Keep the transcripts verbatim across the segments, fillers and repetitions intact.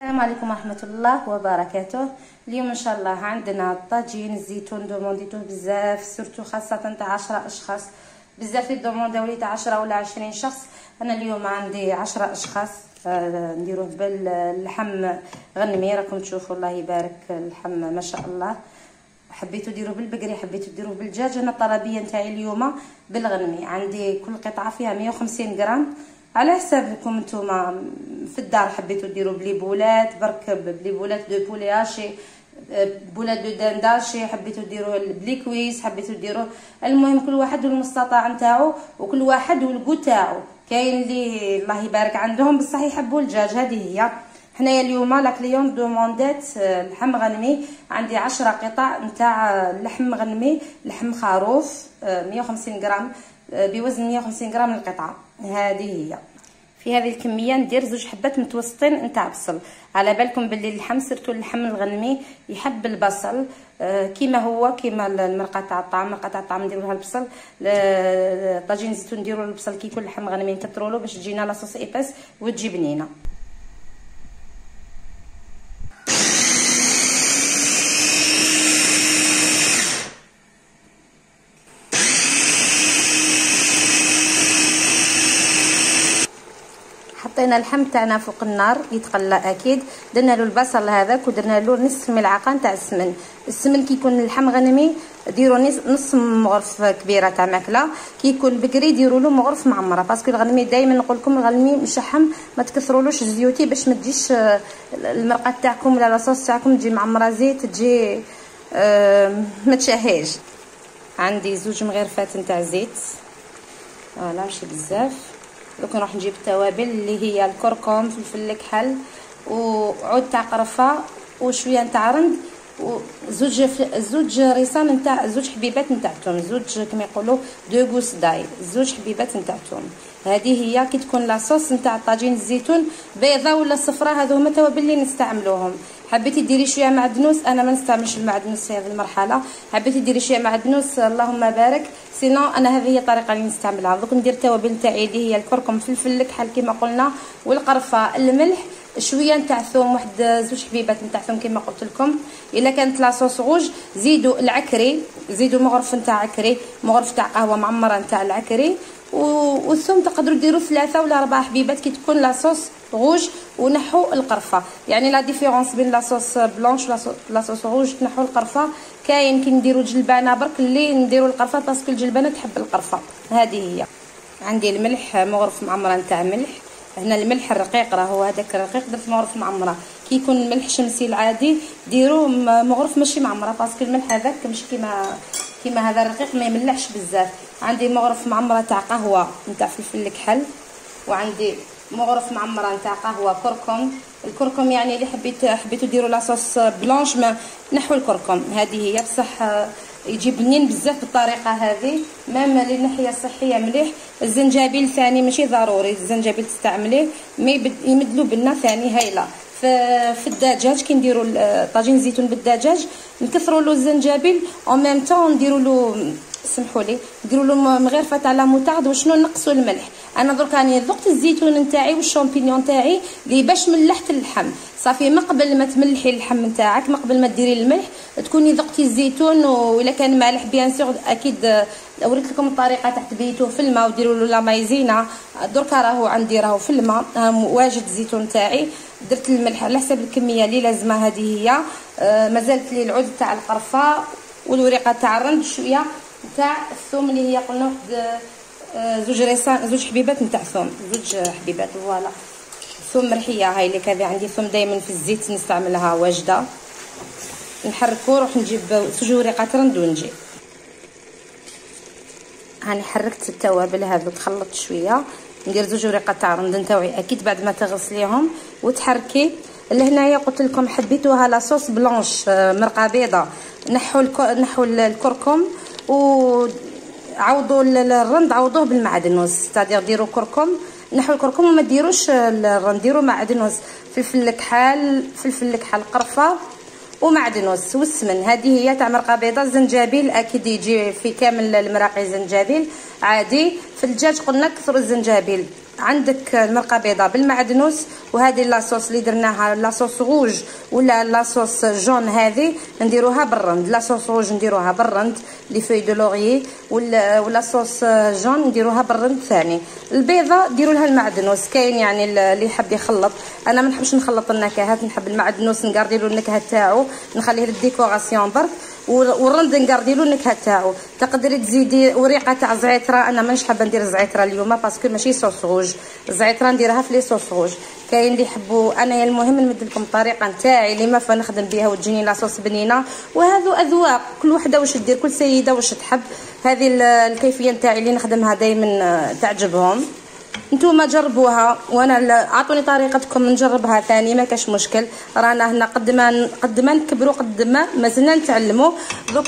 السلام عليكم ورحمة الله وبركاته. اليوم ان شاء الله عندنا طاجين الزيتون، دومونديتوه بزاف سورتو خاصة تاع عشرة اشخاص، بزاف يدومونداو لي تاع عشرة ولا عشرين شخص. انا اليوم عندي عشرة اشخاص. آه نديروه باللحم غنمي، راكم تشوفوا الله يبارك اللحم ما شاء الله. حبيتو ديروه بالبقري، حبيتو ديروه بالدجاج. انا الطلبيه نتاعي اليوم بالغنمي. عندي كل قطعه فيها مية وخمسين غرام على حسابكم نتوما في الدار. حبيتو ديروا بلي بولات برك بلي بولات دو بولي هاشي، بولات دو دانداشي، حبيتو ديروه بلي كويس، حبيتو ديروه. المهم كل واحد والمستطاع نتاعو وكل واحد والكو تاعو. كاين اللي الله يبارك عندهم بصح يحبوا الدجاج. هذه هي. حنايا اليوم لا كليون دوموندات لحم غنمي. عندي عشرة قطع نتاع لحم غنمي، لحم خروف مية وخمسين غرام بوزن مية وخمسين غرام القطعه. هذه هي. في هذه الكميه ندير زوج حبات متوسطين نتاع بصل. على بالكم باللي اللحم سيرتو اللحم الغنمي يحب البصل كيما هو كيما المرقه تاع الطعام. مرقه تاع الطعام نديروها البصل. طاجين الزيتون نديرو البصل كي يكون اللحم غنمي نكثرولو باش تجينا لاصوص ايباس وتجي بنينه. حطينا اللحم تاعنا فوق النار يتقلى اكيد. درنا له البصل هذاك ودرنا له نصف ملعقه نتاع السمن. السمن كي يكون اللحم غنمي ديروا نص مغرف كبيره تاع ماكله، كي يكون بكري ديروا له مغرف معمره. باسكو الغنمي دائما نقول لكم الغنمي مشحم، ما تكثرولوش الزيوتي باش ما تجيش المرقه تاعكم ولا لاصوص تاعكم تجي معمره زيت، تجي آه ما تشهيش. عندي زوج مغرفات نتاع زيت، فوالا ماشي بزاف. دوك نروح نجيب التوابل اللي هي الكركم، فلفل الكحل، وعود تاع قرفه، وشويه نتاع رند، وزوج زوج ريصان نتاع زوج حبيبات نتاع الثوم، زوج كما يقولوا دو غوس داي، زوج حبيبات نتاع الثوم. هذه هي. كي تكون لاصوص نتاع طاجين الزيتون بيضه ولا صفراء، هذو هما التوابل اللي نستعملوهم. حبيتي ديري شويه معدنوس، انا ما نستعملش المعدنوس في هذه المرحله. حبيتي ديري شويه معدنوس اللهم بارك، سينو انا هذه هي الطريقه اللي نستعملها. دوك ندير التوابل تاعي اللي هي الكركم، فلفل الكحل كما قلنا، والقرفه، الملح، شويه نتاع ثوم، واحد زوج حبيبات نتاع ثوم كما قلت لكم. الا كانت لاصوص غوج زيدوا العكري، زيدوا مغرف نتاع عكري، مغرف تاع قهوه معمره نتاع العكري، والثوم تقدروا ديروا ثلاثه ولا اربعه حبيبات كي تكون لاصوص غوج. ونحوا القرفه، يعني لا ديفيرونس بين لاصوص بلونش لاصوص غوج تنحوا القرفه. كاين كي نديروا جلبانه برك اللي نديروا القرفه باسكو الجلبانه تحب القرفه. هذه هي. عندي الملح، مغرف معمره نتاع ملح. هنا الملح الرقيق راهو هذاك الرقيق درت مغرف معمره. كي يكون الملح شمسي العادي ديروا مغرف ماشي معمره، باسكو الملح هذاك مش كيما كيما هذا الرقيق ما يملحش بزاف. عندي مغرف معمره تاع قهوه نتاع فلفل الكحل، وعندي مغرف معمره نتاع قهوه كركم. الكركم يعني اللي حبيت حبيتو ديروا لاصوص بلونش ما نحو الكركم. هذه هي بصح يجي بنين بزاف بالطريقه هذه، مام للناحيه الصحيه مليح. الزنجبيل ثاني ماشي ضروري الزنجبيل تستعمليه، مي يمدلو بلنا ثاني هايله. في الدجاج كي نديروا طاجين الزيتون بالدجاج نكثروا له الزنجبيل او ميم طون نديروا له، سمحوا لي، نديروا له مغرفه تاع لا موطارد. وشنو نقصوا الملح. انا درك راني ذقت الزيتون نتاعي والشامبينيون تاعي اللي باش ملحت اللحم صافي. ما قبل ما تملحي اللحم نتاعك، ما قبل ما ديري الملح، تكوني ذقتي الزيتون. والا كان مالح بيان سور اكيد وريت لكم الطريقه تاع تبيتوه في الماء وديروا له لا مايزينا. درك راهو عندي راهو في الماء واجد الزيتون تاعي. درت الملح على حسب الكميه اللي لازمه. هذه هي. آه مازالت لي العود تاع القرفه والوريقه تاع الرند، شويه تاع الثوم اللي هي قلنا واحد زوج ريصان، زوج حبيبات نتاع ثوم، زوج حبيبات. فوالا ثوم مرحيه هاي اللي كذا عندي ثوم دائما في الزيت نستعملها واجده. نحركو نروح نجيب زوج وريقات رند ونجي. هاني حركت التوابل هذوك، خلطت شويه. ندير زوج وريقات تاع رند نتاوعي اكيد بعد ما تغسليهم وتحركي. لهنايا قلت لكم حبيتوها لاصوص بلونش مرقه بيضه، نحوا نحوا الكركم وعوضوا الرند، عوضوه بالمعدنوس. تادير ديروا كركم، نحوا الكركم وما ديروش الرند، ديروا معدنوس، فلفل الكحل، فلفل الكحل، قرفه ومعدنوس والسمن. هذه هي تاع مرقه بيضه. الزنجبيل اكيد يجي في كامل المراقي زنجبيل عادي. في الدجاج قلنا كثروا الزنجبيل عندك المرقه بيضاء بالمعدنوس، وهذه لاصوص اللي درناها لاصوص روج ولا لاصوص جون هذه نديروها بالرند. لاصوص روج نديروها بالرند لي في دو لوريي، ولا ولا صوص جون نديروها بالرند ثاني. البيضه ديروا لها المعدنوس، كاين يعني اللي يحب يخلط. انا ما نحبش نخلط النكهات، نحب المعدنوس نقاردي له النكهه تاعو، نخليه للديكوراسيون برك، والرند نقاردي له النكهه تاعو. تقدري تزيدي وريقه تاع زعتره، انا مانيش حابه ندير زعتره اليوم باسكو ماشي صوص روج، الزعتره نديرها في لي صوص روج. كاين اللي يحبوا، انا المهم نمد لكم الطريقه نتاعي اللي ما فنخدم بها وتجيني لاصوص بنينه. وهذو اذواق، كل وحده واش دير، كل سيده واش تحب. هذه الكيفيه نتاعي اللي نخدمها دائما تعجبهم. نتوما جربوها، وانا اعطوني طريقتكم نجربها ثاني، ما كاش مشكل. رانا هنا قد ما قد ما نكبروا قد ما مازلنا نتعلموا. دوك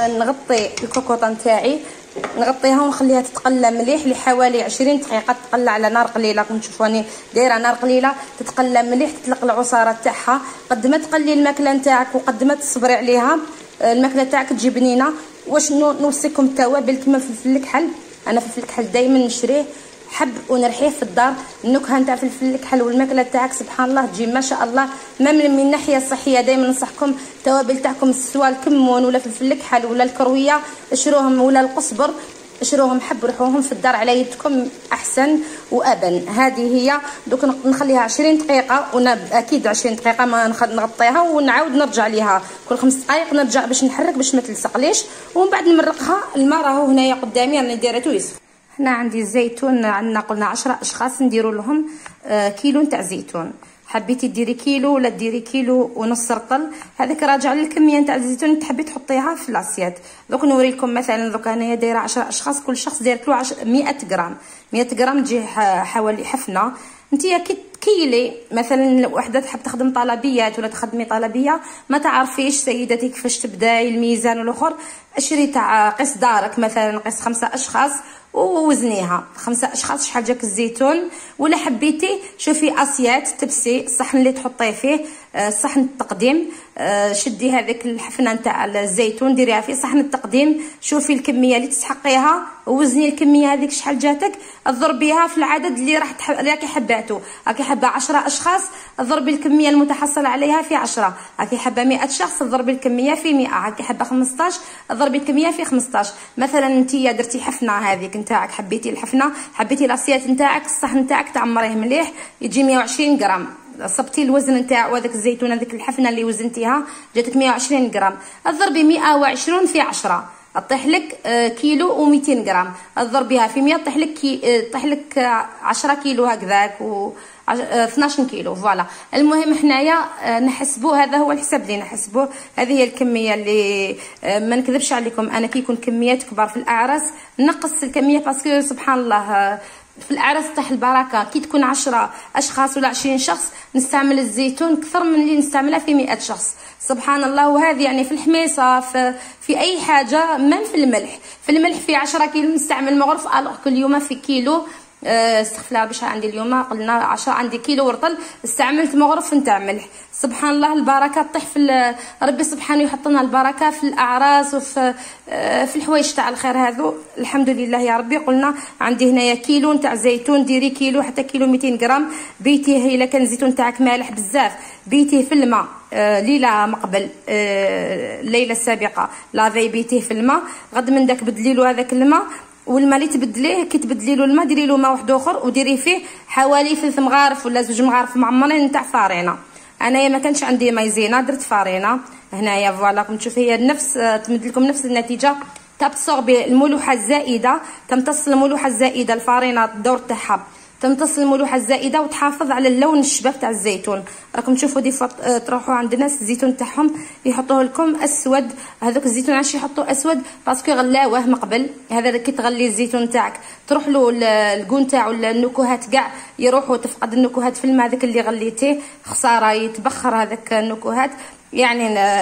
نغطي الكوكوطه نتاعي، نغطيها ونخليها تتقلى مليح لحوالي عشرين دقيقه، تتقلى على نار قليله. كنت تشوفوني دايره نار قليله، تتقلى مليح، تطلق العصاره تاعها. قد ما تقلي الماكله نتاعك وقد ما تصبري عليها الماكله تاعك تجي بنينه. واش نوصيكم التوابل كما فلفل الكحل، انا فلفل الكحل دائما نشريه حب ونرحيه في الدار. النكهه نتاع فلفل الكحل والماكله تاعك سبحان الله تجي ما شاء الله. ما من, من الناحيه الصحيه دائما ننصحكم التوابل تاعكم سواء الكمون ولا فلفل الكحل ولا الكرويه، اشروهم ولا القزبر، اشروهم حب ورحوهم في الدار على يدكم احسن وابن. هذه هي. دوك نخليها عشرين دقيقه، واكيد عشرين دقيقه ما نغطيها ونعاود نرجع ليها كل خمس دقائق، نرجع باش نحرك باش ما تلصقليش، ومن بعد نمرقها. الماء راهو هنايا قدامي راني دايرته يصفى. هنا عندي الزيتون، عندنا قلنا عشرة اشخاص نديروا لهم آه كيلو تاع زيتون. حبيتي ديري كيلو ولا ديري كيلو ونص رطل، هذاك راجع للكميه نتاع الزيتون اللي تحبي تحطيها في لاسيات. دوك نوري لكم مثلا، دوك انايا دايره عشرة اشخاص، كل شخص دايرت له مئة غرام. مئة غرام تجي حوالي حفنه. نتيا كي كيلي مثلا وحده تحب تخدم طلبيات ولا تخدمي طلبيه ما تعرفيش سيدتي كيفاش تبداي الميزان والاخر، اشري تاع قيس دارك مثلا، قيس خمسة اشخاص ووزنيها. خمسة اشخاص شحال جاك الزيتون. ولا حبيتي شوفي اسيات تبسي الصحن اللي تحطيه فيه، صحن التقديم، شدي هذيك الحفنه نتاع الزيتون ديريها في صحن التقديم، شوفي الكميه اللي تسحقيها ووزني الكميه هذيك شحال جاتك، ضربيها في العدد اللي راح تحب راكي حباتو. راكي حابه عشرة اشخاص ضربي الكميه المتحصله عليها في عشرة، راكي حابه مئة شخص ضربي الكميه في مئة، راكي حابه خمسطاش ضربي الكميه في خمسطاش. مثلا انتيا درتي حفنه هذيك نتاعك، حبيتي الحفنه، حبيتي لاسيات نتاعك، الصحن نتاعك تعمريه مليح يجي مئة وعشرين غرام، صبتي الوزن نتاعو هذاك الزيتون هذيك الحفنه اللي وزنتيها جاتك مئة وعشرين غرام، اضربي مئة وعشرين في عشرة طيح لك كيلو ومئتين غرام، اضربيها في مئة طيح لك كي... طيح لك عشرة كيلو هكذاك و اثناش كيلو. فوالا المهم حنايا نحسبوا، هذا هو الحساب اللي نحسبوا، هذه هي الكميه اللي ما نكذبش عليكم. انا كي يكون كميات كبار في الاعراس نقص الكميه باسكو سبحان الله في الاعراس تاع البركه. كي تكون عشرة اشخاص ولا عشرين شخص نستعمل الزيتون اكثر من اللي نستعملها في مئة شخص سبحان الله. وهذه يعني في الحميصه في, في اي حاجه، من في الملح، في الملح في عشرة كيلو نستعمل مغرف، الوغ كل يوم في كيلو استغفر الله باش عندي اليوم قلنا عشرة، عندي كيلو ورطل استعملت مغرف نتاع ملح. سبحان الله البركه تطيح في ربي سبحانه يحط لنا البركه في الاعراس وفي في الحوايج تاع الخير هذو الحمد لله يا ربي. قلنا عندي هنايا كيلو نتاع زيتون، ديري كيلو حتى كيلو مئتين غرام. بيتيه الا كان الزيتون تاعك مالح بزاف بيتيه في الماء آه ليله مقبل آه الليله السابقه لافي بيتيه في الماء، غد من داك بدلي له هذاك الماء، والماء اللي تبدليه كي تبدلي له الماء ديري له ماء واحد اخر وديري فيه حوالي ثلاث مغارف ولا زوج مغارف معمرين نتاع فارينه. انايا ما كانش عندي مايزينا درت فارينه هنايا. فوالا كنت تشوف هي نفس تمد لكم نفس النتيجه، تابسوربي الملوحه الزائده، تمتص الملوحه الزائده الفارينه الدور تاعها تمتص الملوحه الزائده وتحافظ على اللون الشباب تاع الزيتون. راكم تشوفوا دي فط... تروحوا عند ناس الزيتون تاعهم يحطوه لكم اسود، هذوك الزيتون علاش يحطوا اسود باسكو غلاوه من قبل. هذا كي تغلي الزيتون تاعك تروح له الكون تاعو النكهات كاع يروحوا، تفقد النكهات في الماء هذاك اللي غليتيه، خساره يتبخر هذاك النكهات يعني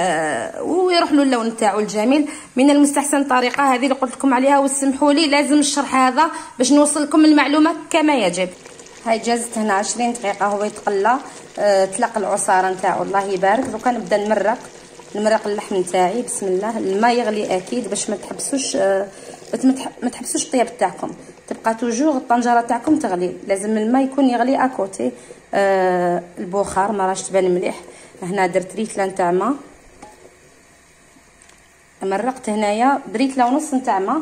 ويروح له اللون تاعو الجميل. من المستحسن الطريقه هذه اللي قلت لكم عليها، وسمحوا لي لازم الشرح هذا باش نوصل لكم المعلومه كما يجب. هاي جازت هنا عشرين دقيقه هو يتقلى، أه تلق العصاره نتاعو الله يبارك. دوكا نبدا نمرق نمرق اللحم نتاعي. بسم الله. الماء يغلي اكيد باش ما تحبسوش آه ما تحبسوش الطياب تاعكم، تبقى توجور الطنجره تاعكم تغلي. لازم الماء يكون يغلي اكوتي. آه البخار ما راش تبان مليح. هنا درت ريتله نتاع ماء، مرقت هنايا بريتله ونص نتاع ماء،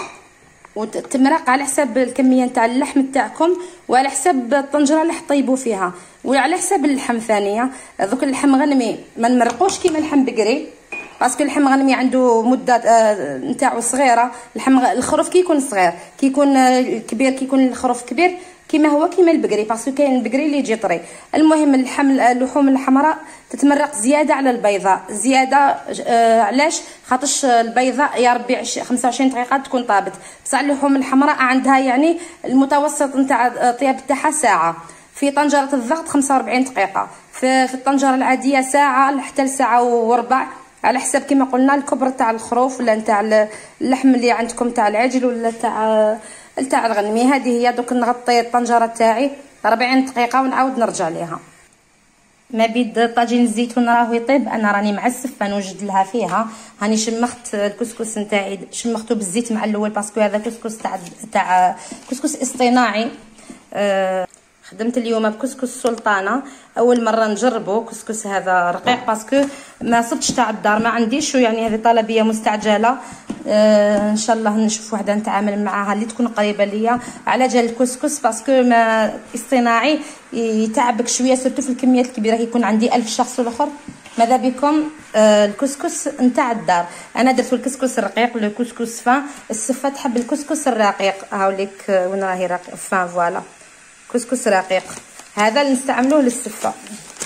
وتمرق على حساب الكميه نتاع اللحم تاعكم وعلى حساب الطنجره اللي حطيبوا فيها وعلى حساب اللحم ثانيه. دوك اللحم غنمي ما نمرقوش كيما اللحم بقري، باسكو اللحم غنمي عنده مده آه نتاعو صغيره. اللحم الخروف كي يكون صغير كي يكون آه كبير كي يكون الخروف كبير كيما هو كيما البقري، باسكو كاين البقري اللي يجي طري. المهم اللحم اللحوم الحمراء تتمرق زياده على البيضاء زياده. آه علاش؟ خاطرش البيضاء يا ربي خمسة وعشرين دقيقه تكون طابت، بصح اللحوم الحمراء عندها يعني المتوسط نتاع الطياب تاعها ساعه. في طنجره الضغط خمسة وأربعين دقيقه، في, في الطنجره العاديه ساعه حتى لساعه وربع على حساب كما قلنا الكبر تاع الخروف ولا نتاع اللحم اللي عندكم تاع العجل ولا تاع تاع الغنمي. هذه هي. دوك نغطي الطنجره تاعي أربعين دقيقه ونعاود نرجع ليها. ما بيد طاجين الزيتون راهو يطيب، انا راني مع السفه نوجد لها فيها. هاني شمخت الكسكس نتاعي شمخته بالزيت مع الاول باسكو هذا كسكس تاع تاع كسكس اصطناعي. أه خدمت اليوم بكسكس سلطانه، اول مره نجربه كسكس هذا رقيق باسكو ما صدتش تاع الدار ما عنديش، يعني هذه طلبيه مستعجله. آه ان شاء الله نشوف وحده نتعامل معاها اللي تكون قريبه ليا على جال الكسكس، باسكو ما اصطناعي يتعبك شويه سورتو في الكميات الكبيره. يكون عندي ألف شخص والاخر ماذا بكم آه الكسكس نتاع الدار. انا درت الكسكس الرقيق الكسكس فان. السفه تحب الكسكس الرقيق، هاوليك وين راهي رقيق فان فوالا كسكس رقيق. هذا اللي نستعملوه للسفه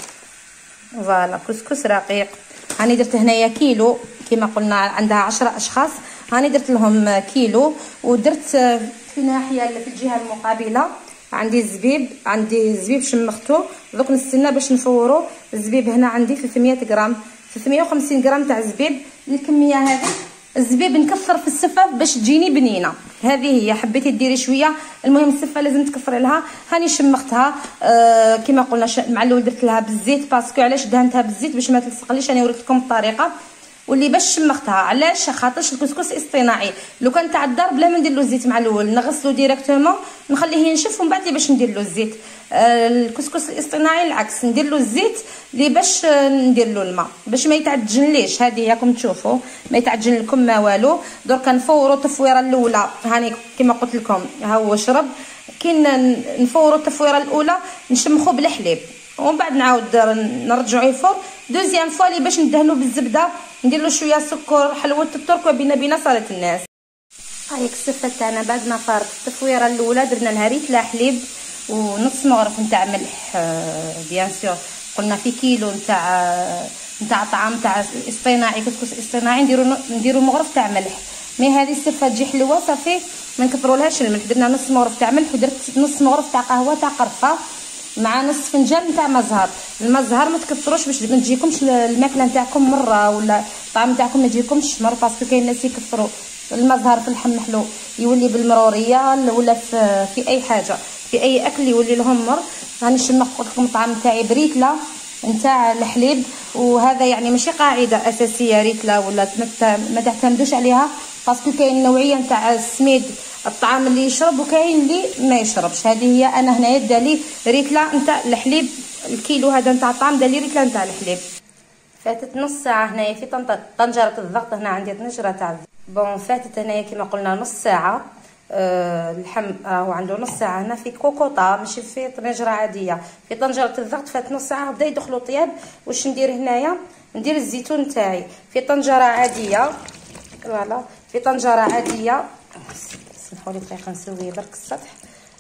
فوالا كسكس رقيق. هاني درت هنايا كيلو كما قلنا عندها عشرة اشخاص، هاني درت لهم كيلو. ودرت في ناحيه في الجهه المقابله عندي الزبيب، عندي الزبيب شمختو دوك نستنى باش نفورو. الزبيب هنا عندي ثلاثمية غرام ثلاثمية وخمسين غرام تاع زبيب. الكميه هذه الزبيب نكثر في السفه باش تجيني بنينه. هذه هي. حبيتي ديري شويه، المهم السفه لازم تكثري لها. هاني شمختها آه كما قلنا مع الاول درت لها بالزيت باسكو علاش دهنتها بالزيت باش ما تلصقليش. انا وريت لكم الطريقه واللي باش شمختها علاش خاطرش الكسكس اصطناعي. لو كان تاع الدار بلا ما ندير له الزيت مع الاول نغسلو ديريكتومون نخليه ينشف ومن بعد لي باش ندير له الزيت. آه الكسكس الاصطناعي العكس ندير له الزيت لي باش ندير له الماء باش ما يتعجنليش. هذه راكم تشوفوا ما يتعجن لكم ما والو. درك نفوروا التفويره الاولى هاني كما قلت لكم ها هو شرب. كي نفوروا التفويره الاولى نشمخوا بالحليب ومن بعد نعاود نرجعوا يفور دوزيام فوا لي باش ندهنوا بالزبده ندير له شويه سكر حلوه الترك وبينا بينا صارت الناس. هايك السفه تاعنا بعد ما فارت التفويره الاولى درنا لها ريتله حليب ونص مغرف نتاع ملح. بيان سور قلنا في كيلو نتاع نتاع طعام تاع اصطناعي كسكس اصطناعي نديرو نديرو مغرف تاع ملح. مي هذه السفه تجي حلوه صافي ما نكثرولهاش الملح. درنا نص مغرف تاع ملح ودرت نص مغرف تاع قهوه تاع قرفه مع نص فنجان نتاع مزهر. المزهر ما تكثروش باش ما تجيكمش الماكله نتاعكم مره ولا الطعام نتاعكم ما يجيكمش مر، باسكو كاين ناس يكثروا المزهر في اللحم محلو يولي بالمروريه ولا في, في اي حاجه في اي اكل يولي لهم مر. راني شمخت قلت لكم الطعام تاعي بريتله نتاع الحليب، وهذا يعني ماشي قاعده اساسيه ريتله ولا ما تعتمدوش عليها باسكو كاين نوعيه نتاع السميد الطعام اللي يشرب وكاين اللي ما يشربش. هذه هي. انا هنايا دالي ريتله نتاع الحليب الكيلو هذا نتاع الطعام دالي ريتله نتاع الحليب. فاتت نص ساعه هنايا في طنجره الضغط. هنا عندي طنجره تاع بون فاتت هنايا كما قلنا نص ساعه. أه اللحم راهو عنده نص ساعه هنا في كوكوطه ماشي في طنجره عاديه. في طنجره الضغط فات نص ساعه بدا يدخلوا طياب. واش ندير هنايا؟ ندير الزيتون تاعي في طنجره عاديه فوالا في طنجره عاديه. سمحوا لي دقيقه نسوي برك السطح.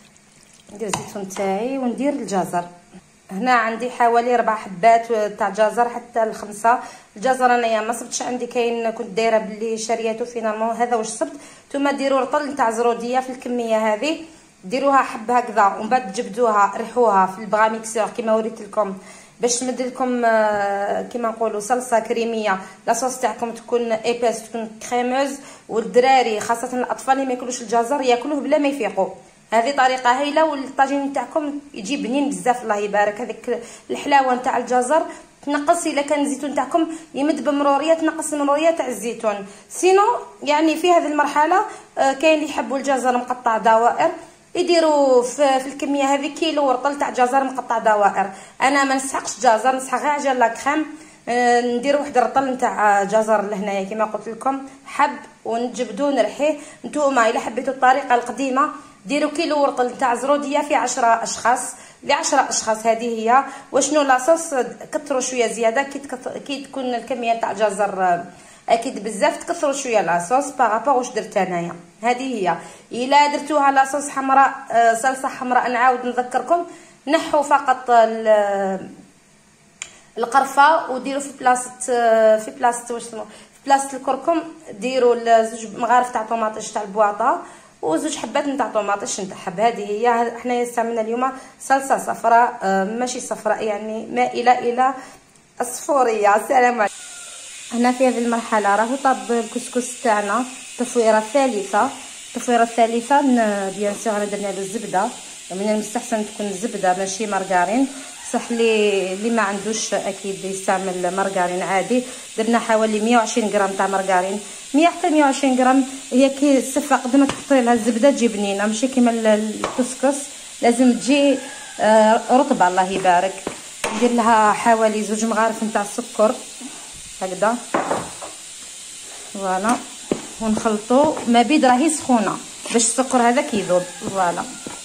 ندير الزيتون تاعي وندير الجزر. هنا عندي حوالي ربع حبات تاع جزر حتى الخمسه. الجزر انايا ما صبتش عندي كاين كنت دايره بلي شرياتو فينالمون هذا واش صبت. نتوما ديروا رطل نتاع زروديه في الكميه هذه ديروها حب هكذا ومن بعد تجبدوها ريحوها في البغا ميكسور كما وريت لكم باش تمد لكم كما نقولوا صلصه كريميه. لاصوص تاعكم تكون ايباس تكون كريموز. والدراري خاصه الاطفال اللي ما ياكلوش الجزر ياكلوه بلا ما يفيقوا. هذه طريقه هايله والطاجين تاعكم يجي بنين بزاف الله يبارك. هذيك الحلاوه نتاع الجزر تنقص الا كان الزيتون تاعكم يمد بمروريه تنقص المروريه تاع الزيتون. سينو يعني في هذه المرحله آه كاين اللي يحبوا الجزر مقطع دوائر يديروا في, في الكميه هذه كيلو ورطل تاع جزر مقطع دوائر. انا ما نسحقش جزر، نسحق غير عجل لا كريم، آه ندير واحد الرطل نتاع جزر لهنايا كما قلت لكم حب ونجبدو نرحيه. نتوما الا حبيتوا الطريقه القديمه ديروا كيلو ورطل نتاع زروديه في عشرة اشخاص لعشرة اشخاص. هذه هي. وشنو لاصوص كثروا شويه زياده كي كي تكون الكميه تاع الجزر اكيد بزاف تكثروا شويه لاصوص بارابور واش درت انايا. هذه هي. الا درتوها لاصوص حمراء صلصه حمراء نعاود نذكركم نحوا فقط القرفه وديروا في بلاصه في بلاصه واش في بلاصه الكركم ديروا زوج مغارف تاع طوماطيش تاع البواطه وزوج حبات نتاع طوماطيش نتاع حب. هذه هي. حنايا استعملنا اليوم صلصه صفراء ماشي صفراء يعني مائله الى الصفوريه. السلام عليكم. هنا في هذه المرحله راهو طاب الكسكس تاعنا التفويره الثالثه. التفويره الثالثه بيان سور درنا له الزبده، من المستحسن تكون الزبده ماشي مارغرين، صح لي اللي ما عندوش اكيد يستعمل مارغرين عادي. درنا حوالي مية وعشرين غرام تاع مارغرين، مية حتى مية وعشرين غرام. هي كي السفه قد ما تحطي لها الزبده تجي بنينه ماشي كيما الكسكس لازم تجي رطبه. الله يبارك. ندير لها حوالي زوج مغارف نتاع السكر هكذا فوالا ونخلطو ما بيد راهي سخونه باش السكر هذاك يذوب فوالا.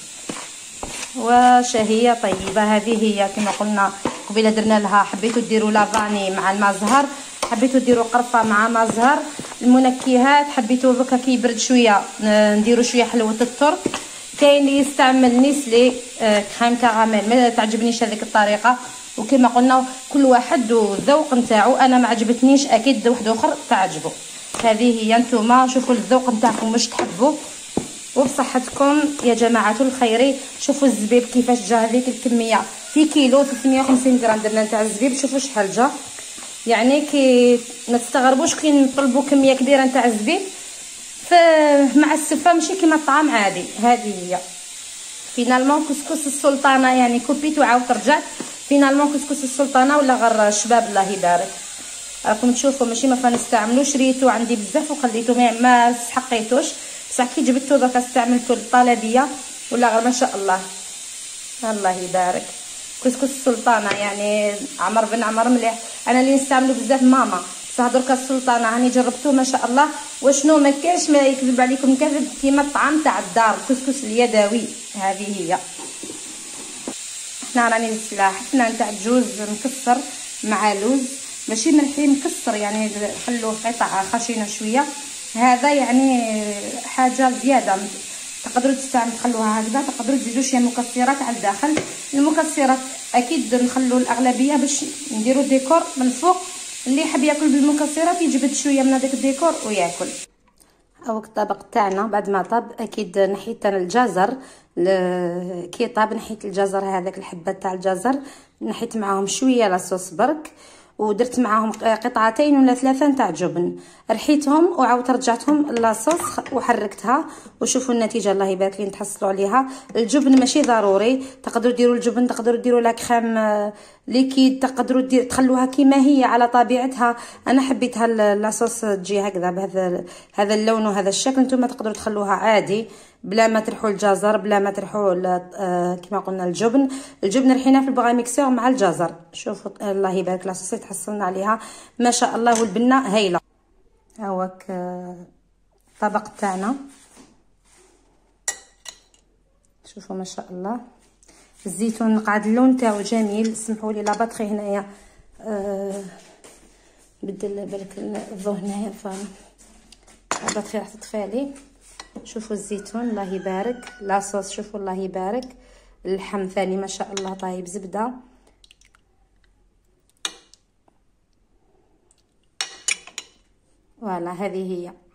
وشهيه طيبه. هذه هي كما قلنا قبيله درنا لها. حبيتوا ديروا لافاني مع الماء زهر، حبيتوا ديروا قرفه مع ماء زهر. المنكهات حبيتوا دوكا كي يبرد شويه نديروا شويه حلوه الترك. كاين اللي يستعمل نيسلي كريم كراميل ما تعجبنيش هذيك الطريقه. وكما قلنا كل واحد والذوق نتاعو. انا ما عجبتنيش اكيد واحد اخر تعجبو. هذه هي. نتوما شوفوا الذوق نتاعكم واش تحبوا وبصحتكم يا جماعه الخير. شوفوا الزبيب كيفاش جا هذيك الكميه في كيلو ثلاثمية وخمسين غرام درنا نتاع الزبيب. شوفوا شحال جا يعني كي ما تستغربوش كي نطلبوا كميه كبيره نتاع الزبيب مع السفه ماشي كيما الطعام عادي. هذه هي. فينالمون كسكس السلطانه يعني كوبيت وعاودت رجعت. فينالمون كسكس السلطانه ولا غير شباب الله يبارك. راكم تشوفوا ماشي ما فنستعملوش ريتو عندي بزاف وخليتو ما سحقيتوش بصح كي جبتو درك استعملتو الطلبيه ولا غير ما شاء الله الله يبارك. كسكس السلطانه يعني عمر بن عمر مليح. انا اللي نستعملو بزاف ماما بصح دركا السلطانه هاني جربتو ما شاء الله. وشنو ما كاينش ما يكذب عليكم كذب كيما الطعام تاع الدار الكسكس اليدوي. هذه هي. حنا راني زدت حنا نتاع الجوز مكسر مع لوز ماشي ملحي مكسر يعني خلوه قطع خشينه شويه. هذا يعني حاجه زياده تقدروا تستعملوا تخلوها هكذا. تقدروا تزيدوا شويه مكسرات على الداخل. المكسرات اكيد نخلوا الاغلبيه باش نديروا ديكور من فوق. اللي يحب ياكل بالمكسرات يجبد شويه من هذاك الديكور وياكل. هاوك الطبق تاعنا بعد ما طاب اكيد نحيت انا الجزر كي طاب نحيت الجزر هذاك الحبات تاع الجزر نحيت معاهم شويه لاصوص برك ودرت معاهم قطعتين ولا ثلاثه نتاع جبن رحيتهم وعاودت رجعتهم لاصوص وحركتها. وشوفوا النتيجه الله يبارك لي نتحصلوا عليها. الجبن ماشي ضروري تقدروا ديروا الجبن تقدروا ديروا لا كريم ليكيد تقدروا دير تخلوها كيما هي على طبيعتها. انا حبيتها لاصوص تجي هكذا بهذا هذا اللون وهذا الشكل. نتوما تقدروا تخلوها عادي بلا ما ترحوا الجزر بلا ما ترحوا آه كما قلنا الجبن. الجبن رحيناه في البغا ميكسور مع الجزر. شوفوا الله يبارك لاصوص تحصلنا عليها ما شاء الله والبنه هايله. هاوك الطبق تاعنا شوفوا ما شاء الله. الزيتون قاعد اللون تاعو جميل. سمحوا لي لا باتري هنايا آه بدل بالك الضو هنايا ف لا باتري راح تطفي لي. شوفوا الزيتون الله يبارك. لاصوص شوفوا الله يبارك. اللحم ثاني ما شاء الله طايب زبده. فوالا هذه هي.